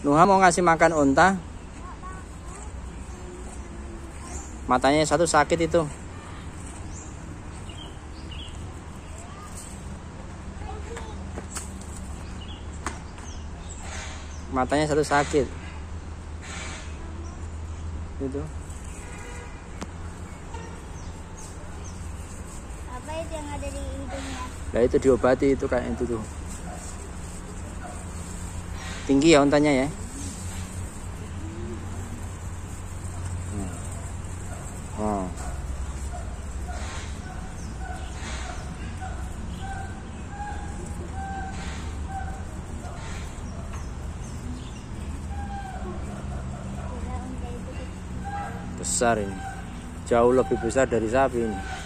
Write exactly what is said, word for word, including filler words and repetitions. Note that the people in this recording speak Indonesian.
Nuha mau ngasih makan unta. Matanya satu sakit itu. Matanya satu sakit. Itu. Apa itu yang ada di hidungnya? Nah itu diobati itu kayak itu tuh. Tinggi ya untanya ya. Oh. Besar ini. Jauh lebih besar dari sapi ini.